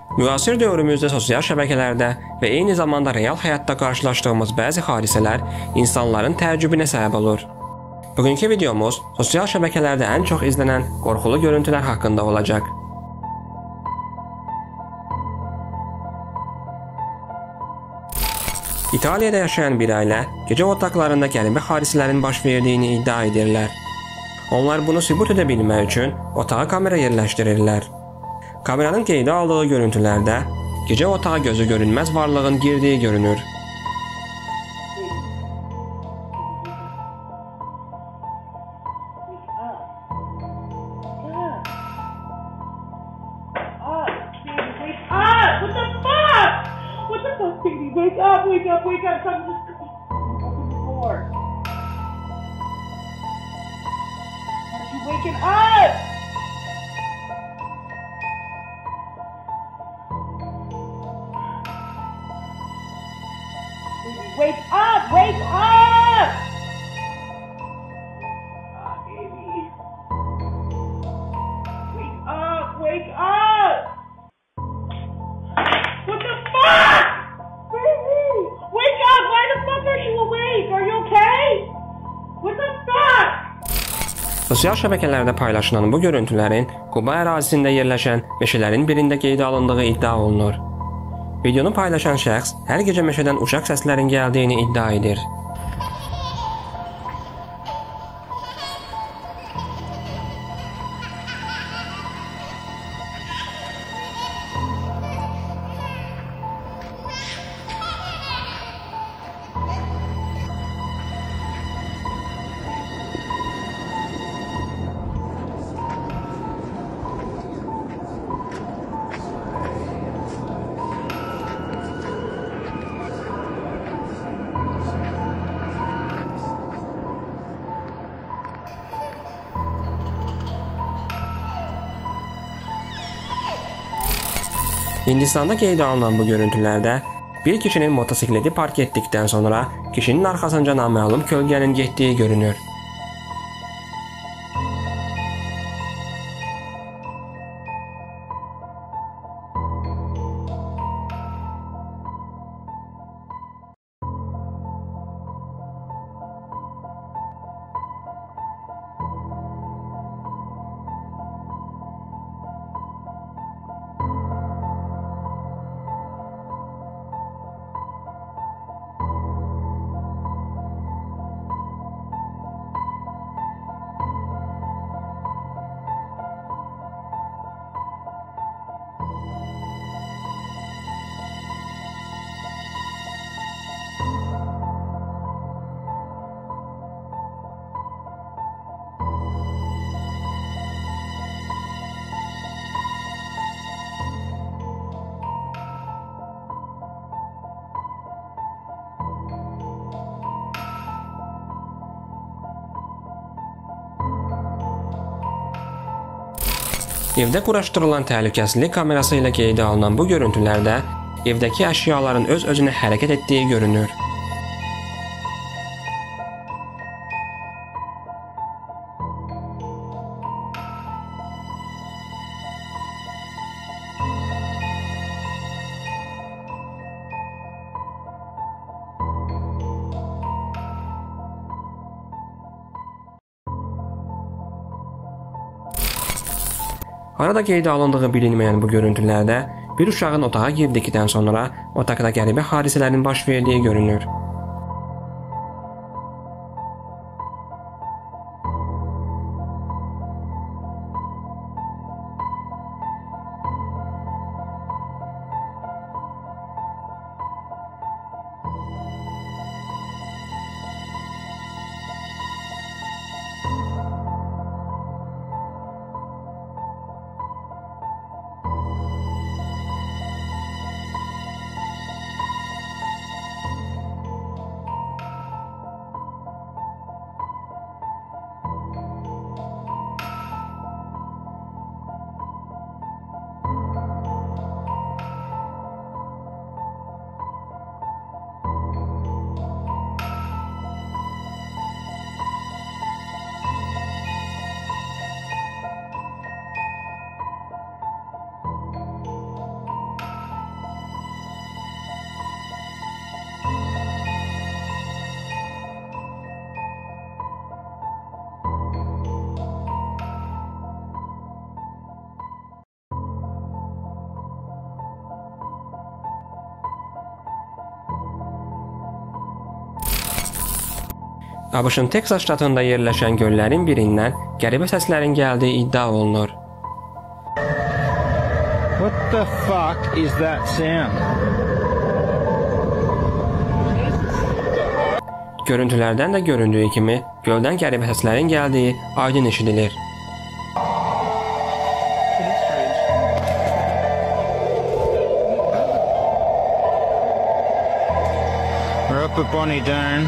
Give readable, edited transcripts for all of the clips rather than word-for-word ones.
Müasir dövrümüzdə sosial şəbəkələrdə və eyni zamanda real həyatda qarşılaşdığımız bəzi hadisələr insanların təəccübünə səbəb olur. Bugünkü videomuz sosial şəbəkələrdə ən çox izlənən qorxulu görüntülər haqqında olacaq. İtaliyada yaşayan bir ailə gecə otaqlarında qəribə hadisələrin baş verdiyini iddia edirlər. Onlar bunu sübut edə bilmək üçün otağa kamera yerləşdirirlər. Kameranın qeydə aldığı görüntülərdə gecə otağa gözü görünməz varlığın girdiyi görünür. Wake up, wake up, wake up, something just open the door. Aren't you waking up? Baby, wake up, wake up! Baby. Wake up, wake up! What the fuck? Wake up! Why the fuck are you awake? Are you okay? What the fuck? Sosial şəbəkələrdə paylaşılan bu görüntülərin Quba ərazisində yerləşən meşələrin birində qeydə alındığı iddia olunur. Videonu paylaşan şəxs hər gecə meşədən uşaq səslərin gəldiyini iddia edir. Hindistanda qeydə alınan bu görüntülərdə bir kişinin motosikleti park etdikdən sonra kişinin arxasınca naməlum kölgənin getdiyi görünür. Evdə quraşdırılan təhlükəsizlik kamerası ilə qeydə alınan bu görüntülərdə evdəki əşyaların öz-özünə hərəkət etdiyi görünür. Arada qeydə alındığı bilinməyən bu görüntülərdə bir uşağın otağa girdikdən sonra otaqda qəribə hadisələrin baş verdiyi görünür. ABŞ-ın Texas ştatında yerləşən göllərin birindən qəribə səslərin gəldiyi iddia olunur. What the fuck is that sound? Görüntülərdən də göründüyü kimi göldən qəribə səslərin gəldiyi aydın eşidilir. We're up at Bonnie Doon.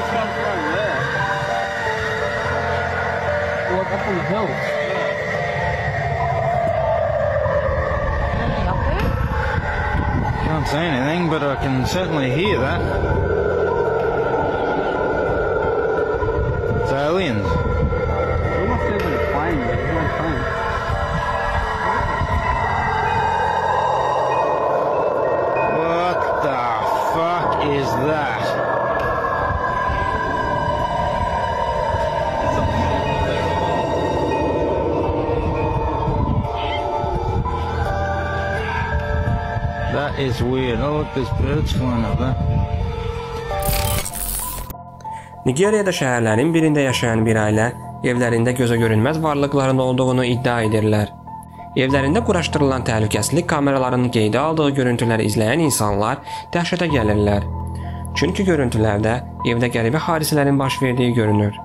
Up on the hill. Can't see anything, but I can certainly hear that. It's aliens. Almost even a plane, but there's no plane. What the fuck is that? That is weird. Oh look, there's birds flying up there. Nigeriyada şəhərlərin birində yaşayan bir ailə evlərində gözə görünməz varlıqların olduğunu iddia edirlər. Evlərində quraşdırılan təhlükəsizlik kameralarının qeydə aldığı görüntüləri izləyən insanlar dəhşətə gəlirlər. Çünki görüntülərdə evdə qəribə hadisələrin baş verdiyi görünür.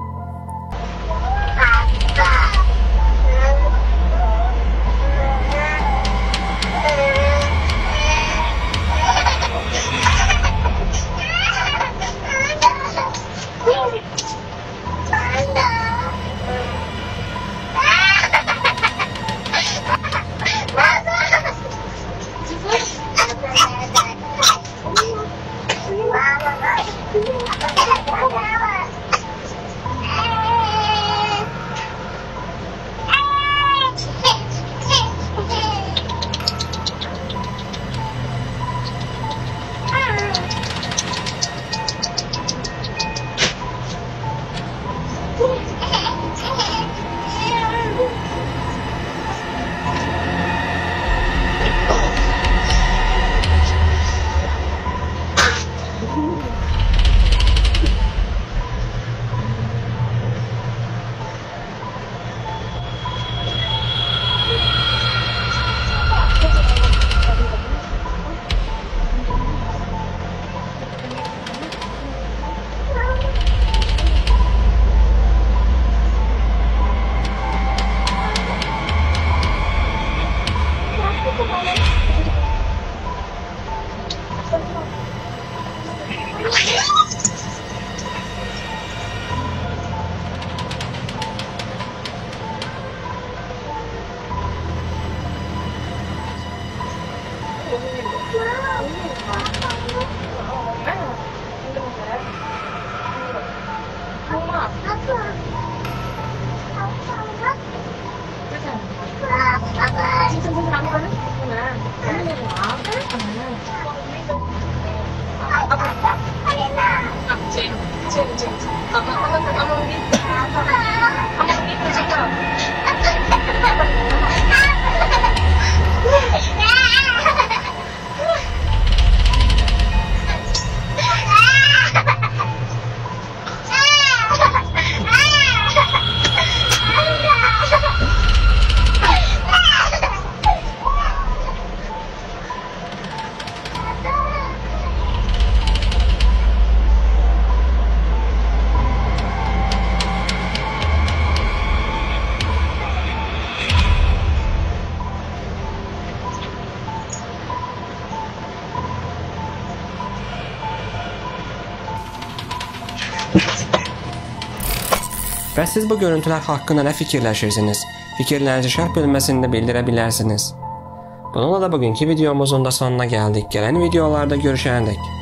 Bəs siz bu görüntülər haqqında nə fikirləşirsiniz? Fikirlərinizi şərh bölməsində bildirə bilərsiniz. Bununla da bugünkü videomuzun da sonuna gəldik. Gələn videolarda görüşənədək.